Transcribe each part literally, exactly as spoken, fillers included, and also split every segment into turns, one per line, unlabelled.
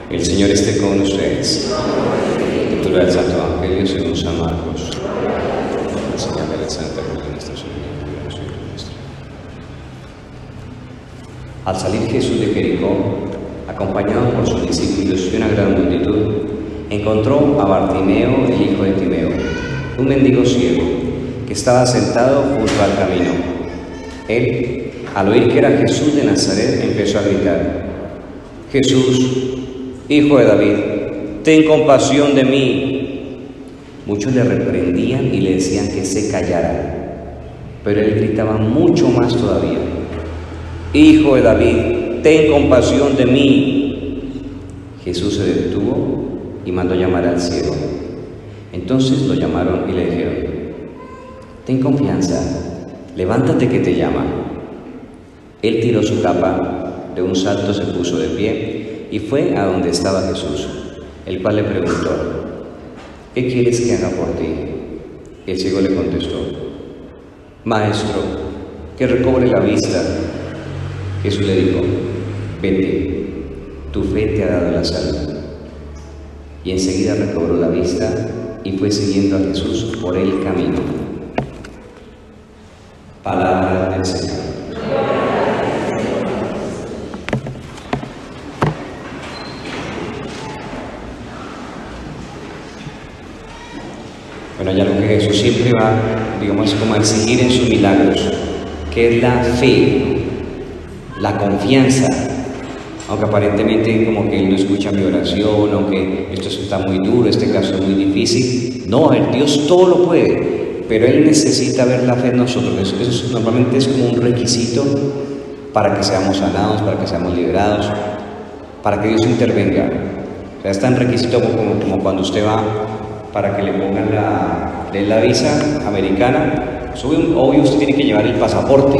El Señor esté con ustedes. Lectura del Santo Evangelio según San Marcos. La señal de la Santa Cruz de nuestra Señora. Al salir Jesús de Jericó, acompañado por sus discípulos y una gran multitud, encontró a Bartimeo, el hijo de Timeo, un mendigo ciego, que estaba sentado junto al camino. Él, al oír que era Jesús de Nazaret, empezó a gritar: Jesús, Hijo de David, ten compasión de mí. Muchos le reprendían y le decían que se callara, pero él gritaba mucho más todavía: Hijo de David, ten compasión de mí. Jesús se detuvo y mandó llamar al ciego. Entonces lo llamaron y le dijeron: ten confianza, levántate que te llama. Él tiró su capa, de un salto se puso de pie y fue a donde estaba Jesús, el cual le preguntó: ¿qué quieres que haga por ti? El ciego le contestó: Maestro, que recobre la vista. Jesús le dijo: vete, tu fe te ha dado la salud. Y enseguida recobró la vista y fue siguiendo a Jesús por el camino. Palabra del Señor. Bueno, hay algo que Jesús siempre va, digamos, como a exigir en sus milagros, que es la fe, la confianza. Aunque aparentemente como que Él no escucha mi oración, aunque esto está muy duro, este caso es muy difícil. No, el Dios todo lo puede, pero Él necesita ver la fe en nosotros. Eso, eso normalmente es como un requisito para que seamos sanados, para que seamos liberados, para que Dios intervenga. O sea, es tan requisito como, como cuando usted va para que le pongan la, de la visa americana. Obvio, usted tiene que llevar el pasaporte.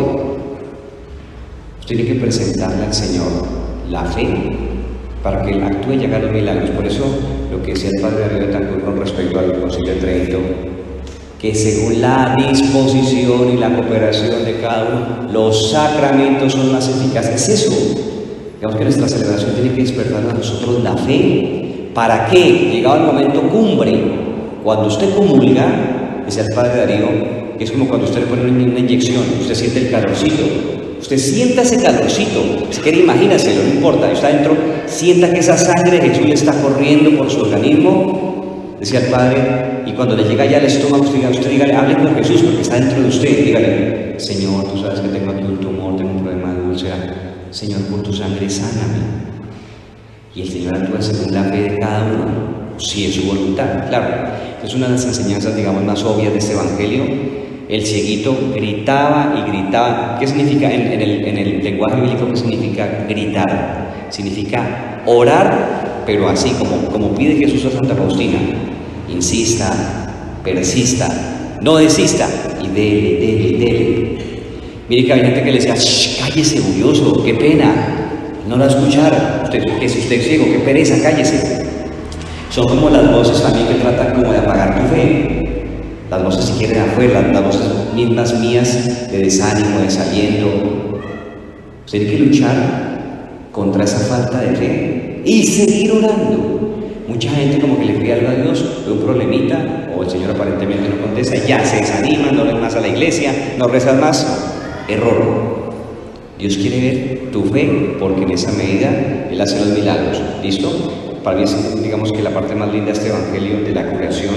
Usted tiene que presentarle al Señor la fe para que Él actúe y haga los milagros. Por eso, lo que decía el Padre Darío de Betancourt con respecto al Concilio de Trento, que según la disposición y la cooperación de cada uno, los sacramentos son más eficaces. Es eso. Digamos que nuestra celebración tiene que despertar a nosotros la fe. ¿Para qué? Llegado el momento cumbre, cuando usted comulga, decía el Padre Darío, que es como cuando usted le pone una inyección, usted siente el calorcito, usted sienta ese calorcito, si quiere imagínaselo, no importa, está adentro, sienta que esa sangre de Jesús le está corriendo por su organismo, decía el Padre, y cuando le llega ya al estómago, usted, diga, usted dígale, hable con Jesús, porque está dentro de usted, dígale: Señor, tú sabes que tengo aquí un tumor, tengo un problema de úlcera, Señor, por tu sangre sáname. Y el Señor actúa según la fe de cada uno, si es su voluntad, claro. Es una de las enseñanzas, digamos, más obvias de este Evangelio. El cieguito gritaba y gritaba. ¿Qué significa en, en, el, en el lenguaje bíblico? ¿Qué significa gritar? Significa orar, pero así como, como pide Jesús a Santa Faustina: insista, persista, no desista, y dele, dele, dele. Mire que hay gente que le decía: cállese, curioso, qué pena, no la escuchar, usted, que si usted es ciego, qué pereza, cállese. Son como las voces también que tratan como de apagar tu fe. Las voces si quieren afuera, las voces mismas mías de desánimo, desaliento. Usted tiene que luchar contra esa falta de fe y seguir orando. Mucha gente como que le pide algo a Dios, ve un problemita, o el Señor aparentemente no contesta, y ya se desanima, no ven más a la iglesia, no rezan más. Error. Dios quiere ver tu fe, porque en esa medida Él hace los milagros. ¿Listo? Para mí, digamos que la parte más linda de este Evangelio de la curación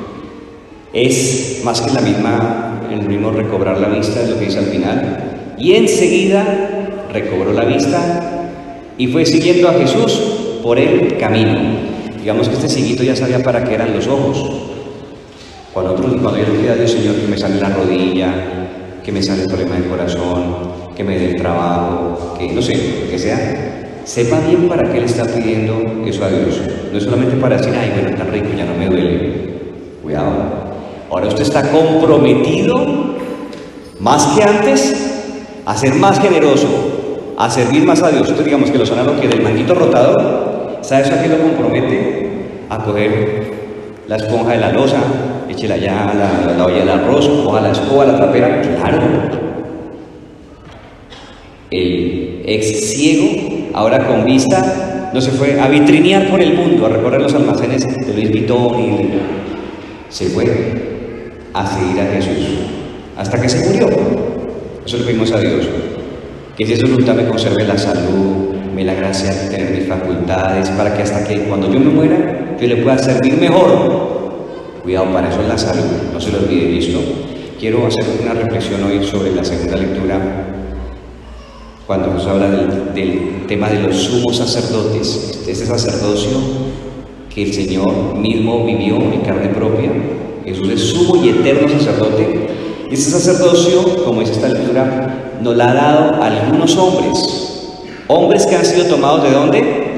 es más que la misma, el mismo recobrar la vista, es lo que dice al final. Y enseguida recobró la vista y fue siguiendo a Jesús por el camino. Digamos que este cieguito ya sabía para qué eran los ojos. Cuando otros, cuando yo le pido a Dios: Señor, que me sale la rodilla, que me sale el problema del corazón, que me dé el trabajo, que no sé, lo que sea, sepa bien para qué le está pidiendo eso a Dios. No es solamente para decir: ay, bueno, tan rico, ya no me duele. Cuidado. Ahora usted está comprometido, más que antes, a ser más generoso, a servir más a Dios. Usted, digamos que lo sonaron que del manguito rotador, ¿sabes a qué lo compromete? A coger la esponja de la loza, échela allá a la, la, la olla del arroz, coja la escoba, la trapera. Claro. El ex ciego, ahora con vista, no se fue a vitrinear por el mundo, a recorrer los almacenes de Louis Vuitton y de... se fue a seguir a Jesús hasta que se murió. Eso le pedimos a Dios, que si es su voluntad me conserve la salud, me la gracia de tener mis facultades, para que hasta que cuando yo me muera, yo le pueda servir mejor. Cuidado, para eso es la salud, no se lo olvide, ¿listo? Quiero hacer una reflexión hoy sobre la segunda lectura, cuando nos habla del, del tema de los sumos sacerdotes, este sacerdocio que el Señor mismo vivió en carne propia. Jesús es sumo y eterno sacerdote, y ese sacerdocio, como dice esta lectura, nos la ha dado a algunos hombres, hombres que han sido tomados ¿de dónde?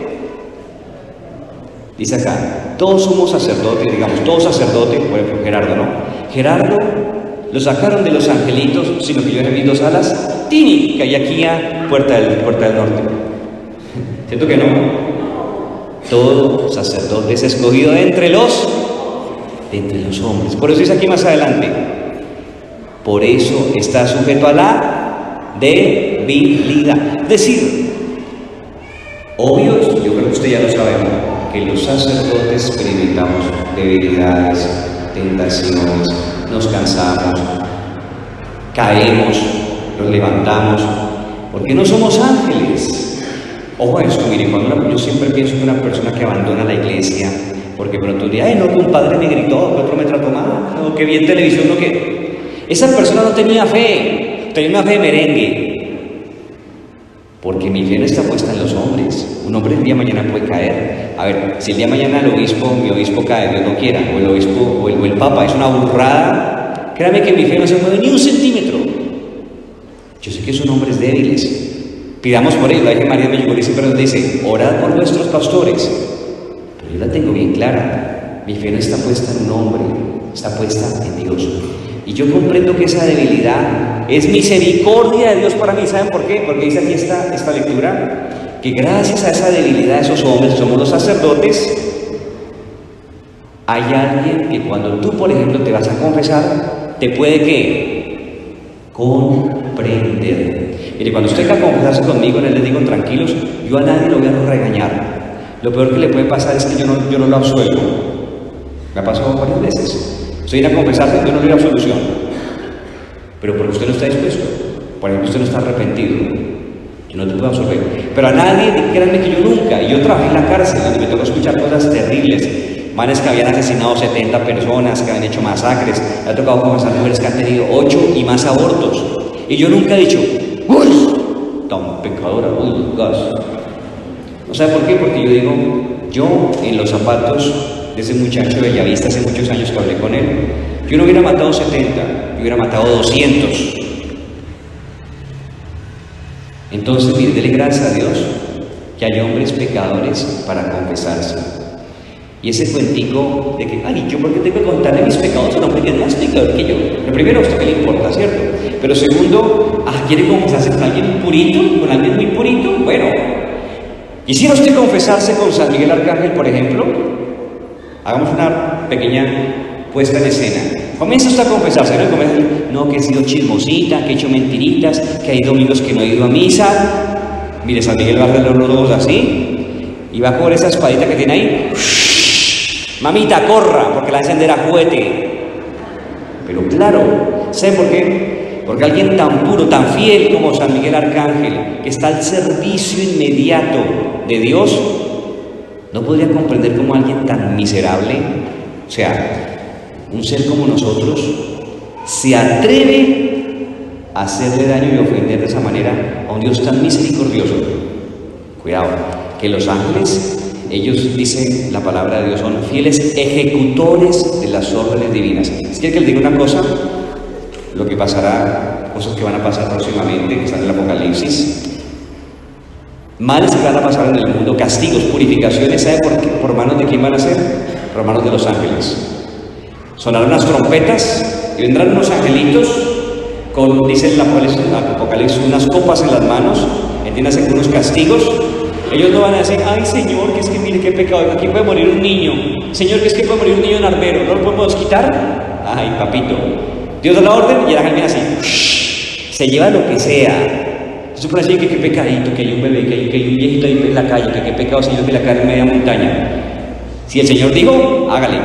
Dice acá, todos somos sacerdotes, digamos, todos sacerdotes, por ejemplo Gerardo, ¿no? Gerardo lo sacaron de los angelitos, sino que yo le vi dos alas, Tini, que hay aquí a Puerta del, Puerta del Norte. ¿Cierto que no? Todo sacerdote es escogido de entre los, de entre los hombres. Por eso dice aquí más adelante, por eso está sujeto a la debilidad. Es decir, obvio, yo creo que usted ya lo sabe, que los sacerdotes experimentamos debilidades, tentaciones, nos cansamos, caemos, nos levantamos, porque no somos ángeles. Ojo a eso, miren, cuando una, yo siempre pienso que una persona que abandona la iglesia, porque pronto un día, ay, no, que un padre me gritó, que otro me trató mal, o que vi en televisión, no que... Esa persona no tenía fe, tenía una fe de merengue, porque mi fe no está puesta en los hombres. Un hombre el día de mañana puede caer. A ver, si el día de mañana el obispo, mi obispo cae, Dios no quiera, o el obispo, o el, o el papa es una burrada, créame que mi fe no se mueve ni un centímetro. Yo sé que son hombres débiles. Pidamos por ellos. La Virgen María me llegó y siempre nos dice, orad por nuestros pastores. Pero yo la tengo bien clara. Mi fe no está puesta en un hombre, está puesta en Dios. Y yo comprendo que esa debilidad es misericordia de Dios para mí. ¿Saben por qué? Porque dice aquí esta, esta lectura, que gracias a esa debilidad de esos hombres, somos los sacerdotes, hay alguien que cuando tú, por ejemplo, te vas a confesar, te puede ¿qué? Comprender. Mire, cuando usted venga a confesarse conmigo, les digo tranquilos, yo a nadie lo voy a regañar. Lo peor que le puede pasar es que yo no, yo no lo absuelvo. Me ha pasado varias veces. Usted viene a confesarse, yo no le doy absolución, pero porque usted no está dispuesto, por ejemplo, usted no está arrepentido, yo no te puedo absolver. Pero a nadie, créanme que yo nunca, y yo trabajé en la cárcel, donde me tocó escuchar cosas terribles, manes que habían asesinado setenta personas, que habían hecho masacres, me ha tocado confesar mujeres que han tenido ocho y más abortos, y yo nunca he dicho, uy, tan pecadora, uy, gas. ¿No sabe por qué? Porque yo digo, yo en los zapatos de ese muchacho bellavista, hace muchos años que hablé con él, yo no hubiera matado setenta, yo hubiera matado doscientos. Entonces, mire, dele gracias a Dios que hay hombres pecadores para confesarse. Y ese cuentico de que, ay, ¿yo por qué tengo que contarle mis pecados a un hombre que es más pecador que yo? Lo primero, a usted que le importa, ¿cierto? Pero segundo, ah, ¿quiere confesarse con alguien purito? ¿Con alguien muy purito? Bueno, ¿quisiera usted confesarse con San Miguel Arcángel, por ejemplo? Hagamos una pequeña puesta en escena. Comienza usted a confesarse, ¿no? Comienza, no, que he sido chismosita, que he hecho mentiritas, que hay domingos que no he ido a misa. Mire, San Miguel va a hacer los ojos así y va a coger esa espadita que tiene ahí. Mamita, corra, porque la va a encender a juguete. Pero claro, ¿sabe por qué? Porque alguien tan puro, tan fiel como San Miguel Arcángel, que está al servicio inmediato de Dios, no podría comprender cómo alguien tan miserable, o sea, un ser como nosotros, se atreve a hacerle daño y ofender de esa manera a un Dios tan misericordioso. Cuidado, que los ángeles, ellos, dicen la palabra de Dios, son fieles ejecutores de las órdenes divinas. Si quiere que les diga una cosa, lo que pasará, cosas que van a pasar próximamente, que están en el Apocalipsis, males que van a pasar en el mundo, castigos, purificaciones, ¿sabe por qué? ¿Por manos de quién van a ser? Por manos de los ángeles. Sonarán las trompetas y vendrán unos angelitos con, dice el Apocalipsis, unas copas en las manos, entiéndase con unos castigos. Ellos no van a decir, ay Señor, que es que mire qué pecado, aquí puede morir un niño. Señor, que es que puede morir un niño en armero, ¿no lo podemos quitar? Ay, papito. Dios da la orden y el ángel viene así, se lleva lo que sea. Eso parece que qué pecadito, que hay un bebé, que hay, que hay un viejito ahí en la calle, que qué pecado, Señor, que la cae en media montaña. Si el Señor dijo, hágale.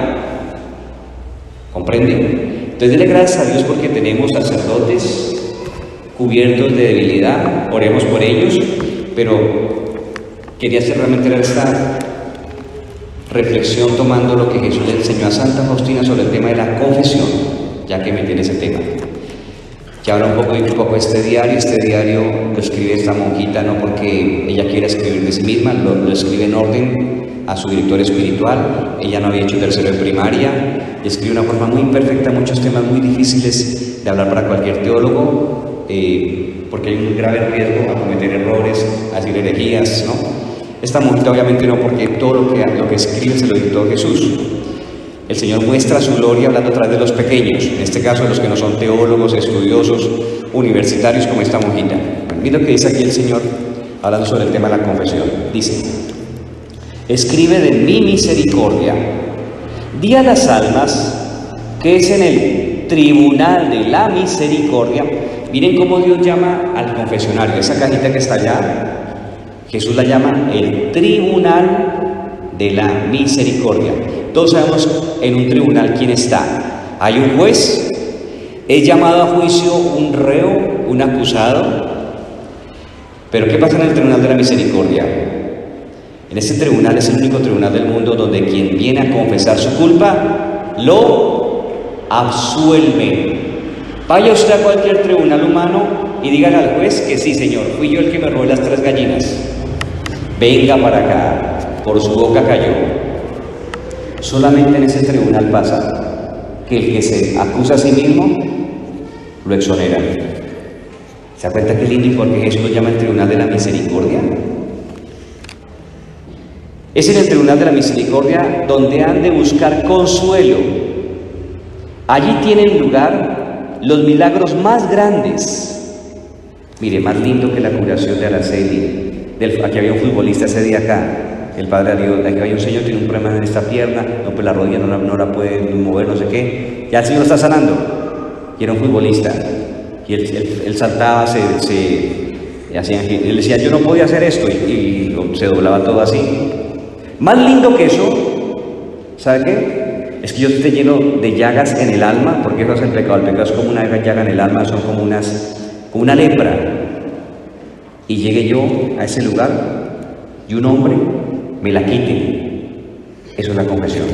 ¿Comprende? Entonces dele gracias a Dios porque tenemos sacerdotes cubiertos de debilidad, oremos por ellos, pero quería hacer realmente esta reflexión tomando lo que Jesús le enseñó a Santa Faustina sobre el tema de la confesión, ya que me tiene ese tema. Ya habla un poco, un poco de este diario. Este diario lo escribe esta monjita no porque ella quiera escribir de sí misma, lo, lo escribe en orden a su director espiritual. Ella no había hecho tercero de primaria y escribe de una forma muy imperfecta muchos temas muy difíciles de hablar para cualquier teólogo, eh, porque hay un grave riesgo a cometer errores, a decir herejías, ¿no? Esta monjita obviamente no, porque todo lo que, lo que escribe se lo dictó Jesús. El Señor muestra su gloria hablando a través de los pequeños, en este caso de los que no son teólogos, estudiosos, universitarios como esta monjita. Mira lo que dice aquí el Señor hablando sobre el tema de la confesión. Dice: escribe de mi misericordia, di a las almas que es en el tribunal de la misericordia. Miren cómo Dios llama al confesionario, esa cajita que está allá, Jesús la llama el tribunal de la misericordia. Todos sabemos en un tribunal quién está. Hay un juez, es llamado a juicio un reo, un acusado. Pero ¿qué pasa en el tribunal de la misericordia? En ese tribunal es el único tribunal del mundo donde quien viene a confesar su culpa lo absuelve. Vaya usted a cualquier tribunal humano y dígale al juez que sí, señor, fui yo el que me robé las tres gallinas. Venga para acá, por su boca cayó. Solamente en ese tribunal pasa que el que se acusa a sí mismo lo exonera. ¿Se da cuenta qué lindo y por qué Jesús lo llama el tribunal de la misericordia? Es en el tribunal de la misericordia donde han de buscar consuelo. Allí tienen lugar los milagros más grandes. Mire, más lindo que la curación de Araceli. Del, aquí había un futbolista ese día acá. El padre Ariel, aquí hay un señor que tiene un problema en esta pierna, no, pues la rodilla no la, no la puede mover, no sé qué. Ya el Señor lo está sanando. Y era un futbolista. Y él, él, él saltaba, se, se hacía, él decía, yo no podía hacer esto. Y, y se doblaba todo así. Más lindo que eso, ¿sabe qué? Es que yo esté lleno de llagas en el alma, porque eso es el pecado. El pecado es como una llaga en el alma, son como, unas, como una lepra. Y llegue yo a ese lugar y un hombre me la quite. Eso es la confesión.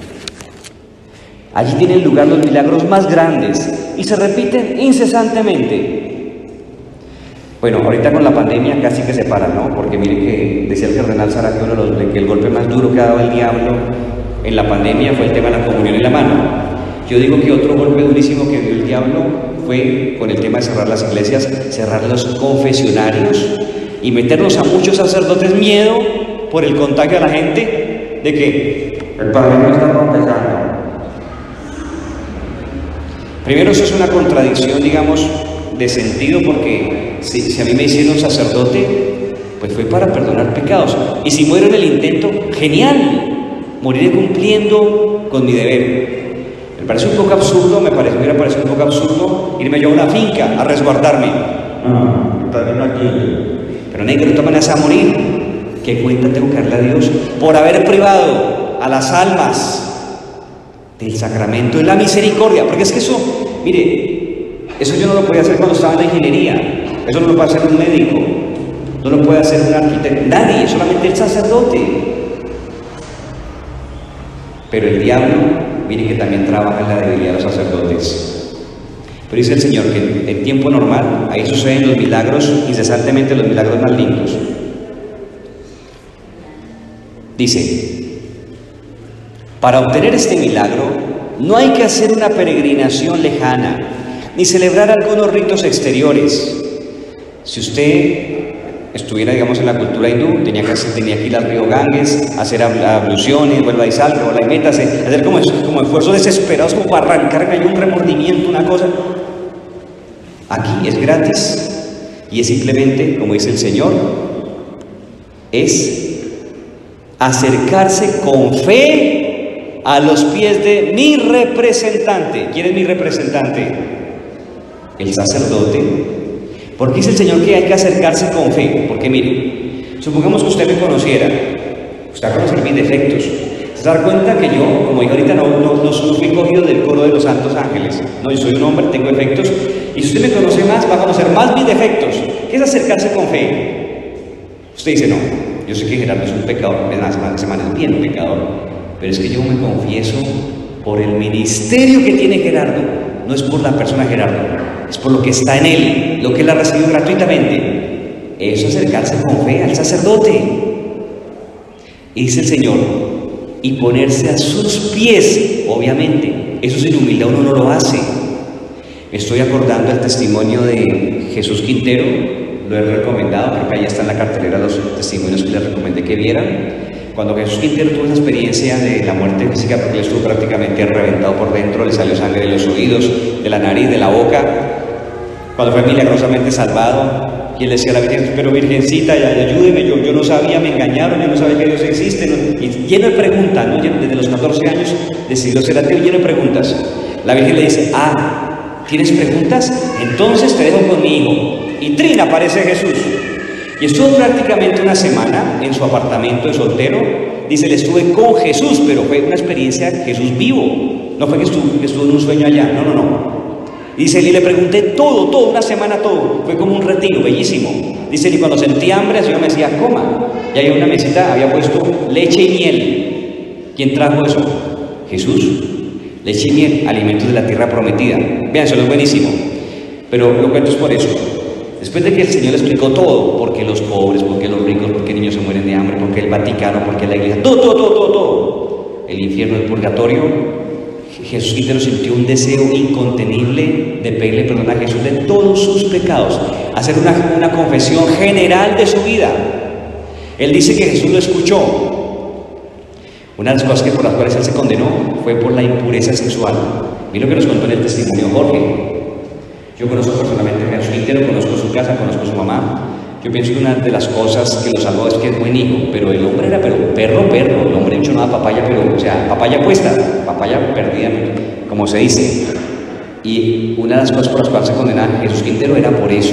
Allí tienen lugar los milagros más grandes y se repiten incesantemente. Bueno, ahorita con la pandemia casi que se paran, ¿no? Porque mire que decía el cardenal Sara que, uno de los, que el golpe más duro que ha dado el diablo en la pandemia fue el tema de la comunión en la mano. Yo digo que otro golpe durísimo que dio el diablo fue con el tema de cerrar las iglesias, cerrar los confesionarios y meternos a muchos sacerdotes miedo por el contagio a la gente de que el padre no está confesando. Primero, eso es una contradicción, digamos, de sentido, porque si, si a mí me hicieron sacerdote, pues fue para perdonar pecados. Y si muero en el intento, genial, moriré cumpliendo con mi deber. Me parece un poco absurdo, me parece, me hubiera parecido un poco absurdo irme yo a una finca a resguardarme. No, también aquí. Pero negro, de todas maneras a morir. ¿Qué cuenta tengo que darle a Dios por haber privado a las almas del sacramento de la misericordia? Porque es que eso, mire, eso yo no lo podía hacer cuando estaba en la ingeniería, eso no lo puede hacer un médico, no lo puede hacer un arquitecto, nadie, solamente el sacerdote. Pero el diablo, mire que también trabaja en la debilidad de los sacerdotes. Pero dice el Señor que en tiempo normal, ahí suceden los milagros, incesantemente los milagros más lindos. Dice, para obtener este milagro no hay que hacer una peregrinación lejana, ni celebrar algunos ritos exteriores. Si usted estuviera, digamos, en la cultura hindú, tenía que, hacer, tenía que ir al río Ganges, hacer abluciones, vuelva y salga, vuelva y métase, hacer como, como esfuerzos desesperados como para arrancarme ahí un remordimiento, una cosa. Aquí es gratis y es simplemente, como dice el Señor, es acercarse con fe a los pies de mi representante. ¿Quién es mi representante? El sacerdote. ¿Por qué dice el Señor que hay que acercarse con fe? Porque mire, supongamos que usted me conociera, usted va a conocer mis defectos. Se da cuenta que yo, como dije ahorita, no, no, no fui cogido del coro de los santos ángeles. No, yo soy un hombre, tengo defectos. Y si usted me conoce más, va a conocer más mis defectos. ¿Qué es acercarse con fe? Usted dice, no, yo sé que Gerardo es un pecador, es más, esta semana es bien un pecador. Pero es que yo me confieso por el ministerio que tiene Gerardo. No es por la persona Gerardo, es por lo que está en él, lo que él ha recibido gratuitamente. Eso es acercarse con fe al sacerdote. Y dice el Señor, y ponerse a sus pies, obviamente, eso sin humildad uno no lo hace. Me estoy acordando del testimonio de Jesús Quintero, lo he recomendado, creo que ahí está en la cartelera los testimonios que les recomendé que vieran. Cuando Jesús Quintero tuvo esa experiencia de la muerte física, porque él estuvo prácticamente reventado por dentro, le salió sangre de los oídos, de la nariz, de la boca, cuando fue milagrosamente salvado, y él decía a la Virgen, pero Virgencita, ayúdeme, yo, yo no sabía, me engañaron, yo no sabía que Dios existe, ¿no? Y lleno de preguntas, ¿no? Desde los catorce años decidió ser ateo, lleno de preguntas. La Virgen le dice, ah, ¿tienes preguntas? Entonces te dejo con mi hijo. Y trin, aparece Jesús. Y estuvo prácticamente una semana en su apartamento de soltero. Dice, le estuve con Jesús, pero fue una experiencia de Jesús vivo. No fue que estuvo, que estuvo en un sueño allá, no, no, no. Dice, y le pregunté todo, todo, una semana todo. Fue como un retiro, bellísimo. Dice, y cuando sentí hambre, el Señor me decía, coma. Y ahí en una mesita había puesto leche y miel. ¿Quién trajo eso? Jesús. Leche y miel, alimentos de la tierra prometida. Vean, eso es buenísimo. Pero lo cuento es por eso. Después de que el Señor le explicó todo, por qué los pobres, por qué los ricos, por qué niños se mueren de hambre, por qué el Vaticano, por qué la iglesia, todo, todo, todo, todo, todo. El infierno, el purgatorio, Jesús Quintero sintió un deseo incontenible de pedirle perdón a Jesús de todos sus pecados, hacer una, una confesión general de su vida. Él dice que Jesús lo escuchó. Una de las cosas que por las cuales él se condenó fue por la impureza sexual. Mira lo que nos contó en el testimonio Jorge. Yo conozco personalmente a Jesús Quintero, conozco su casa, conozco su mamá. Yo pienso que una de las cosas que lo salvó es que es buen hijo, pero el hombre era pero perro, perro. El hombre hecho nada papaya, pero, o sea, papaya puesta, papaya perdida, como se dice. Y una de las cosas por las cuales se condenaba a Jesús Quintero era por eso.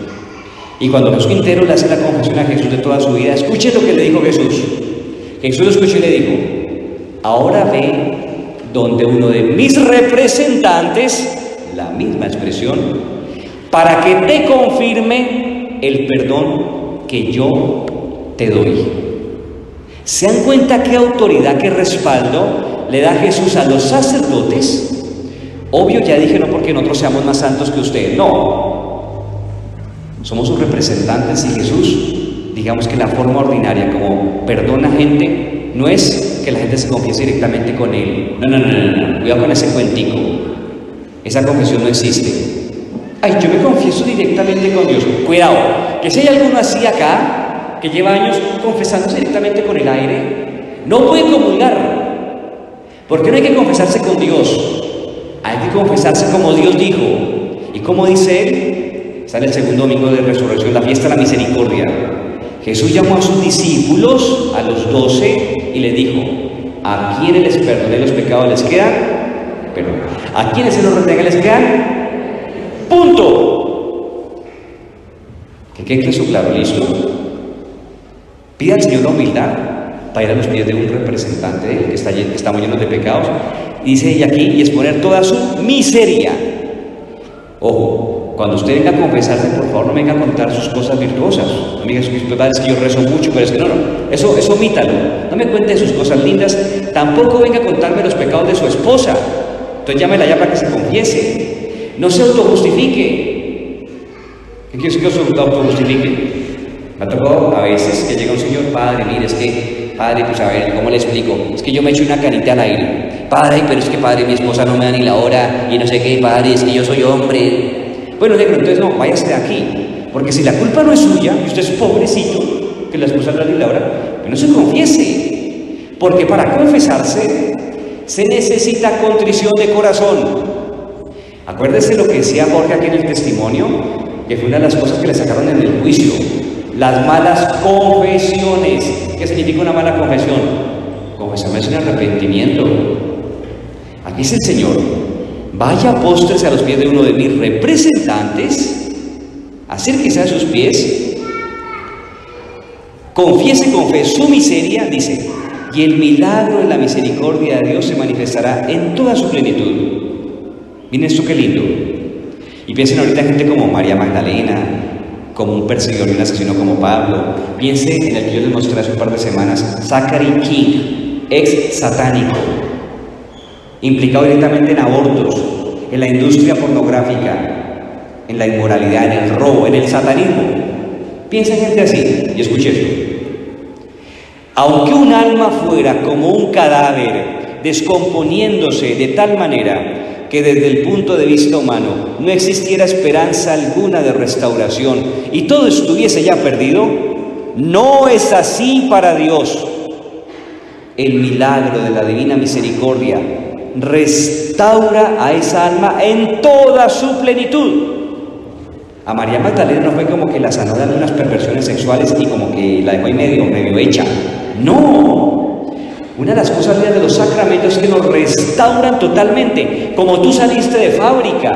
Y cuando Jesús Quintero le hace la confesión a Jesús de toda su vida, escuche lo que le dijo Jesús. Jesús lo escuchó y le dijo, ahora ve donde uno de mis representantes, la misma expresión, para que te confirme el perdón que yo te doy. ¿Se dan cuenta qué autoridad, qué respaldo le da Jesús a los sacerdotes? Obvio, ya dije, no porque nosotros seamos más santos que ustedes, no. Somos sus representantes y Jesús, digamos que la forma ordinaria como perdona gente, no es que la gente se confiese directamente con Él. No, no, no, no, no. Cuidado con ese cuentico. Esa confesión no existe. Ay, yo me confieso directamente con Dios. Cuidado, que si hay alguno así acá, que lleva años confesándose directamente con el aire, no puede comulgar. Porque no hay que confesarse con Dios. Hay que confesarse como Dios dijo. Y como dice Él, está en el segundo domingo de resurrección, la fiesta de la misericordia. Jesús llamó a sus discípulos, a los doce, y les dijo, a quienes les perdoné los pecados les quedan perdón. ¿A quienes se los retenga les quedan? Punto. ¿Qué quede eso claro? ¿Listo? Pida al Señor la humildad para ir a los pies de un representante de Él que está, que estamos llenos de pecados. Y dice ella aquí, y exponer toda su miseria. Ojo, cuando usted venga a confesarse, por favor no venga a contar sus cosas virtuosas. No me diga, es que yo rezo mucho, pero es que no, no, eso, eso omítalo. No me cuente sus cosas lindas, tampoco venga a contarme los pecados de su esposa. Entonces llámela ya para que se confiese. No se autojustifique. ¿Qué quiere decir que se autojustifique? Me ha tocado a veces que llega un señor, padre, mire, es que, padre, pues a ver, ¿cómo le explico? Es que yo me echo una canita al aire. Padre, pero es que, padre, mi esposa no me da ni la hora, y no sé qué, padre, es que yo soy hombre. Bueno, negro, entonces no, váyase de aquí. Porque si la culpa no es suya, y usted es pobrecito, que la esposa no da ni la hora, pues no se confiese. Porque para confesarse se necesita contrición de corazón. Acuérdese lo que decía Jorge aquí en el testimonio, que fue una de las cosas que le sacaron en el juicio. Las malas confesiones. ¿Qué significa una mala confesión? Confesarme es un arrepentimiento. Aquí dice el Señor, vaya, póstrese a los pies de uno de mis representantes acérquese a sus pies, confiese con fe su miseria, dice, y el milagro de la misericordia de Dios se manifestará en toda su plenitud. Miren esto qué lindo. Y piensen ahorita en gente como María Magdalena, como un perseguidor y un asesino como Pablo. Piense en el que yo les mostré hace un par de semanas, Zachary King, ex satánico, implicado directamente en abortos, en la industria pornográfica, en la inmoralidad, en el robo, en el satanismo. Piensa en gente así, y escuche esto. Aunque un alma fuera como un cadáver, descomponiéndose de tal manera que desde el punto de vista humano no existiera esperanza alguna de restauración y todo estuviese ya perdido, no es así para Dios. El milagro de la divina misericordia restaura a esa alma en toda su plenitud. A María Magdalena no fue como que la sanó de algunas perversiones sexuales y como que la dejó ahí medio, medio hecha. No. Una de las cosas de los sacramentos es que nos restauran totalmente, como tú saliste de fábrica.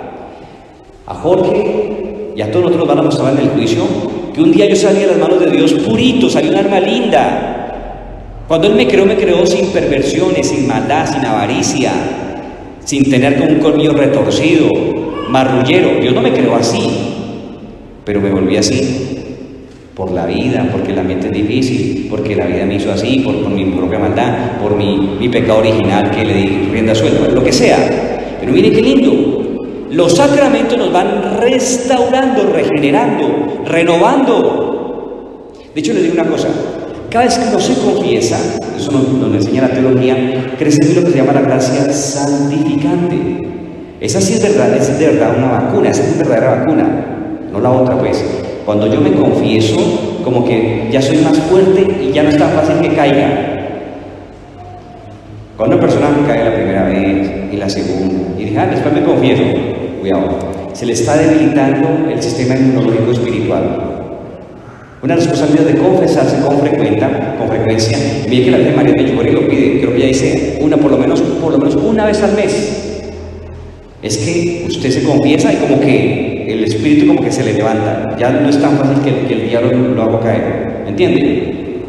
A Jorge y a todos nosotros nos van a mostrar en el juicio que un día yo salí de las manos de Dios purito, salí un alma linda. Cuando Él me creó, me creó sin perversiones, sin maldad, sin avaricia, sin tener como un colmillo retorcido, marrullero. Dios no me creó así, pero me volví así por la vida, porque el ambiente es difícil, porque la vida me hizo así, por, por mi propia maldad, por mi, mi pecado original que le di rienda suelta, lo que sea. Pero miren qué lindo, los sacramentos nos van restaurando, regenerando, renovando. De hecho, les digo una cosa, cada vez que uno se confiesa, eso nos, nos enseña la teología, crece en lo que se llama la gracia santificante. Esa sí es verdad, es de verdad una vacuna, esa es verdadera vacuna, no la otra pues. Cuando yo me confieso, como que ya soy más fuerte y ya no es tan fácil que caiga. Cuando una persona cae la primera vez y la segunda, y dije, ah, después me confieso, cuidado, se le está debilitando el sistema inmunológico espiritual. Una de las cosas de confesarse con frecuencia, con frecuencia, mire que la Virgen María de Medjugorje lo pide, creo que ya dice una, por lo menos, por lo menos una vez al mes. Es que usted se confiesa y como que el espíritu como que se le levanta, ya no es tan fácil que, que el diablo lo haga caer, ¿entiende?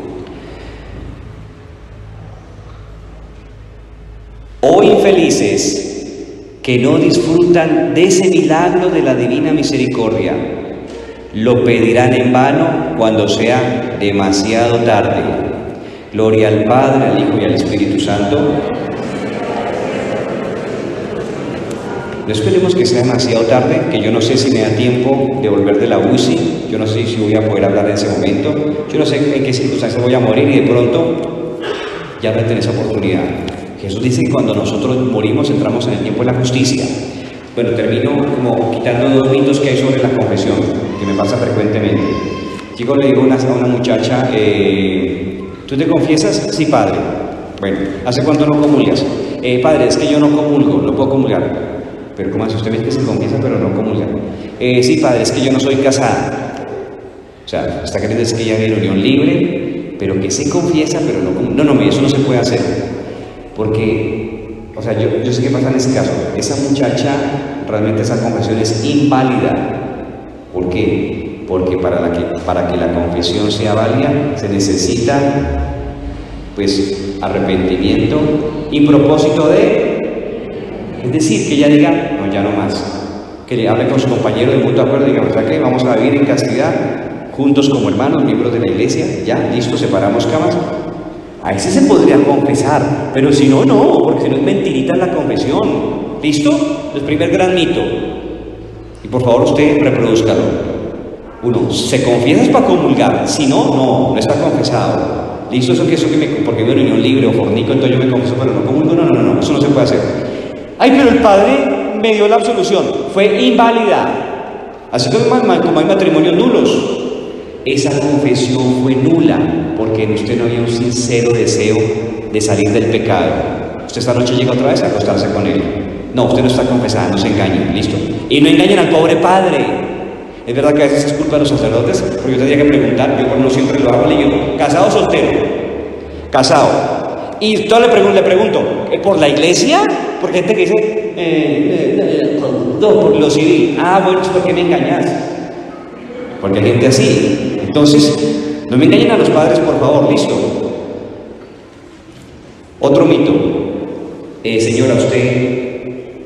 Oh infelices que no disfrutan de ese milagro de la divina misericordia, lo pedirán en vano cuando sea demasiado tarde. Gloria al Padre, al Hijo y al Espíritu Santo. No esperemos que sea demasiado tarde, que yo no sé si me da tiempo de volver de la U C I, yo no sé si voy a poder hablar en ese momento, yo no sé en qué circunstancias voy a morir y de pronto ya no tengo esa oportunidad. Jesús dice que cuando nosotros morimos entramos en el tiempo de la justicia. Bueno, termino como quitando dos mitos que hay sobre la confesión, que me pasa frecuentemente. Chico, le digo a una, a una muchacha, eh, ¿tú te confiesas? Sí, padre. Bueno, ¿hace cuánto no comulgas? Eh, padre, es que yo no comulgo, no puedo comulgar. Pero ¿cómo hace? Usted ve que se confiesa pero no comulga. Eh, sí, padre, es que yo no soy casada. O sea, está queriendo decir que ella vive en unión libre, pero que se confiesa pero no comulga. No, no, eso no se puede hacer. Porque, o sea, yo, yo sé qué pasa en ese caso. Esa muchacha, realmente esa confesión es inválida. ¿Por qué? Porque para, la que, para que la confesión sea válida se necesita, pues, arrepentimiento y propósito de... Es decir, que ella diga, no, ya no más. Que le hable con su compañero de mutuo acuerdo y diga, ¿verdad que vamos a vivir en castidad, juntos como hermanos, miembros de la iglesia? Ya, listo, separamos camas. A ese se podría confesar, pero si no, no, porque si no es mentirita en la confesión. ¿Listo? El primer gran mito. Y por favor usted reprodúzcalo. Uno, se confiesa para comulgar, si no, no, no está confesado. ¿Listo? Eso que eso que me, porque vivo en unión libre o fornico, entonces yo me confieso, pero no comulgo, no, no, no, no, eso no se puede hacer. Ay, pero el padre me dio la absolución, fue inválida. Así como hay matrimonios nulos. Esa confesión fue nula, porque en usted no había un sincero deseo de salir del pecado. Usted esta noche llega otra vez a acostarse con él. No, usted no está confesada, no se engañe, listo. Y no engañen al pobre padre. Es verdad que a veces es culpa de los sacerdotes, porque yo tendría que preguntar, yo no siempre lo hago, le digo, ¿casado o soltero? Casado. Y yo le pregunto, le pregunto, ¿por la iglesia? Porque hay gente que dice, eh, eh, eh, no, por lo civil. Ah, bueno, es porque me engañas. porque hay gente así. Entonces, no me engañen a los padres, por favor, listo. Otro mito. Eh, señora, ¿usted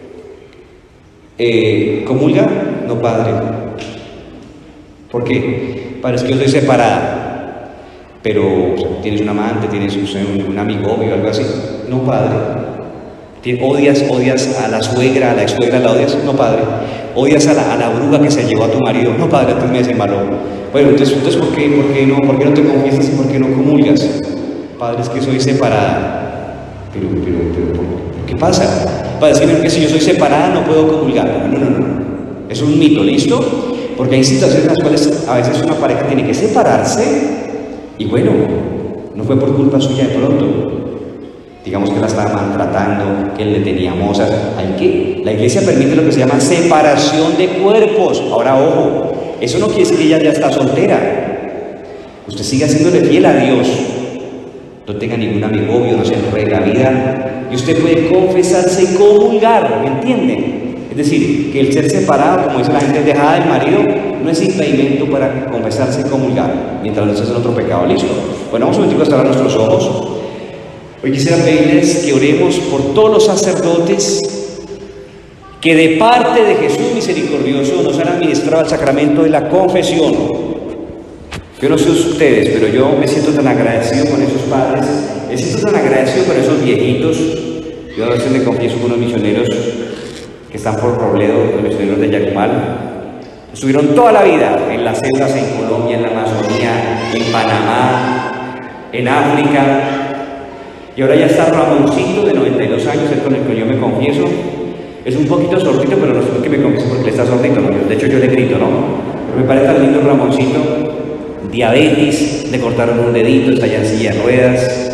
eh, comulga? No, padre. ¿Por qué? Padre, es que yo soy separada. Pero, o sea, tienes un amante, tienes un, un amigovio o algo así. No, padre. ¿Odias, odias a la suegra, a la ex suegra, la odias? No, padre. ¿Odias a la, a la bruja que se llevó a tu marido? No, padre, entonces me desembaló. Bueno, entonces, entonces ¿por, qué, por, qué no, ¿por qué no te confiesas y por qué no comulgas? Padre, es que soy separada. Pero, pero, pero, ¿por qué pasa? Padre, es que, que si yo soy separada no puedo comulgar. No, no, no, no. Es un mito, ¿listo? Porque hay situaciones en las cuales a veces una pareja tiene que separarse y bueno, no fue por culpa suya de pronto. Digamos que la estaba maltratando, que él le tenía mozas. Hay que, la iglesia permite lo que se llama separación de cuerpos. Ahora, ojo, eso no quiere decir que ella ya está soltera. Usted siga haciéndole fiel a Dios. No tenga ningún amigobio, no se enrede en la vida. Y usted puede confesarse y comulgar, ¿me entienden? Es decir, que el ser separado, como dice la gente, dejada del marido, no es impedimento para confesarse y comulgar, mientras no se hace otro pecado. ¿Listo? Bueno, vamos un momentico a cerrar nuestros ojos. Hoy quisiera pedirles que oremos por todos los sacerdotes que de parte de Jesús misericordioso nos han administrado el sacramento de la confesión. Yo no sé ustedes, pero yo me siento tan agradecido con esos padres, me siento tan agradecido con esos viejitos. Yo a veces me confieso con unos misioneros que están por Robledo, los misioneros de Yacumal. Estuvieron toda la vida en las selvas, en Colombia, en la Amazonía, en Panamá, en África. Y ahora ya está Ramoncito, de noventa y dos años, el con el que yo me confieso. Es un poquito sordito, pero no es que me confieso porque le está sordito, ¿no? De hecho yo le grito, ¿no? Pero me parece tan lindo Ramoncito. Diabetes, le cortaron un dedito, está ya en silla de ruedas.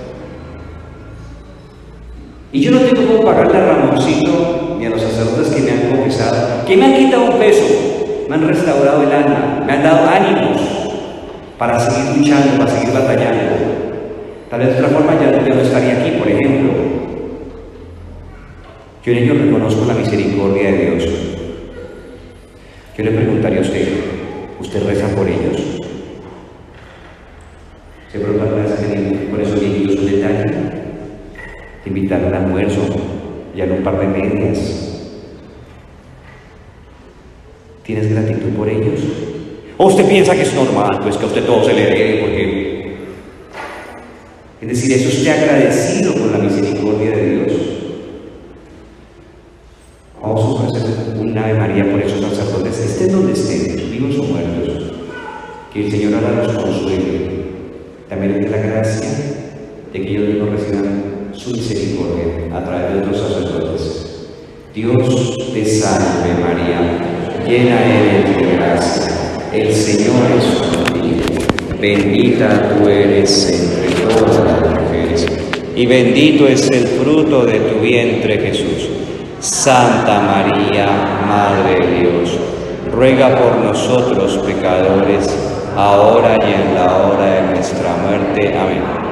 Y yo no tengo cómo pagarle a Ramoncito ni a los sacerdotes que me han confesado, que me han quitado un peso, me han restaurado el alma, me han dado ánimos para seguir luchando, para seguir batallando. Tal vez de otra forma ya, ya no estaría aquí, por ejemplo. Yo en ello reconozco la misericordia de Dios. Yo le preguntaría a usted, ¿usted reza por ellos? ¿Se preocupa por esos viejitos un detalle? Te invitar al almuerzo, ya en un par de medias. ¿Tienes gratitud por ellos? ¿O usted piensa que es normal, pues que a usted todo se le dé porque... Es decir, eso esté agradecido con la misericordia de Dios. Vamos a ofrecer un Ave María por esos sacerdotes, estén donde estén, vivos o muertos. Que el Señor ahora los consuele. También les dé la gracia de que ellos mismos reciban su misericordia a través de otros sacerdotes. Dios te salve María, llena eres de gracia, el Señor es contigo. Bendita tú eres entre todas las mujeres, y bendito es el fruto de tu vientre, Jesús. Santa María, Madre de Dios, ruega por nosotros pecadores, ahora y en la hora de nuestra muerte. Amén.